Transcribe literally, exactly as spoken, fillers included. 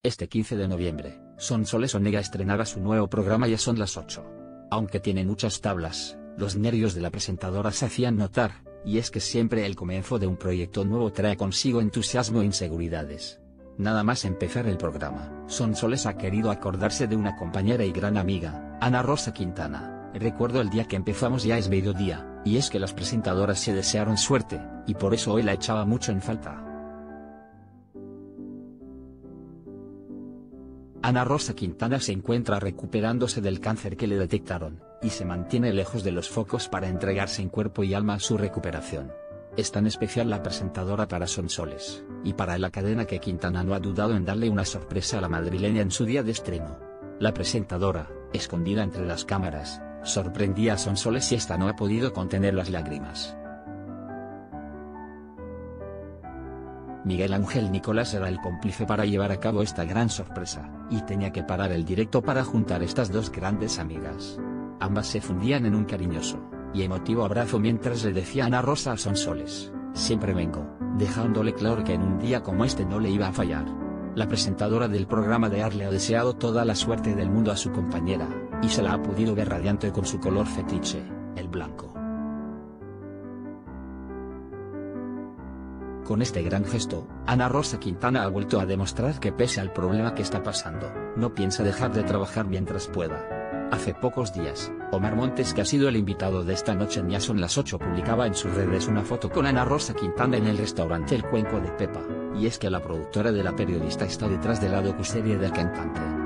Este quince de noviembre, Sonsoles Onega estrenaba su nuevo programa Ya son las ocho. Aunque tiene muchas tablas, los nervios de la presentadora se hacían notar, y es que siempre el comienzo de un proyecto nuevo trae consigo entusiasmo e inseguridades. Nada más empezar el programa, Sonsoles ha querido acordarse de una compañera y gran amiga, Ana Rosa Quintana. Recuerdo el día que empezamos Ya es mediodía, y es que las presentadoras se desearon suerte, y por eso hoy la echaba mucho en falta. Ana Rosa Quintana se encuentra recuperándose del cáncer que le detectaron, y se mantiene lejos de los focos para entregarse en cuerpo y alma a su recuperación. Es tan especial la presentadora para Sonsoles, y para la cadena que Quintana no ha dudado en darle una sorpresa a la madrileña en su día de estreno. La presentadora, escondida entre las cámaras, sorprendía a Sonsoles y esta no ha podido contener las lágrimas. Miguel Ángel Nicolás era el cómplice para llevar a cabo esta gran sorpresa, y tenía que parar el directo para juntar estas dos grandes amigas. Ambas se fundían en un cariñoso y emotivo abrazo mientras le decía Ana Rosa a Sonsoles: siempre vengo, dejándole claro que en un día como este no le iba a fallar. La presentadora del programa de A R le ha deseado toda la suerte del mundo a su compañera, y se la ha podido ver radiante con su color fetiche, el blanco. Con este gran gesto, Ana Rosa Quintana ha vuelto a demostrar que pese al problema que está pasando, no piensa dejar de trabajar mientras pueda. Hace pocos días, Omar Montes, que ha sido el invitado de esta noche en Ya son las ocho, publicaba en sus redes una foto con Ana Rosa Quintana en el restaurante El Cuenco de Pepa, y es que la productora de la periodista está detrás de la docuserie del cantante.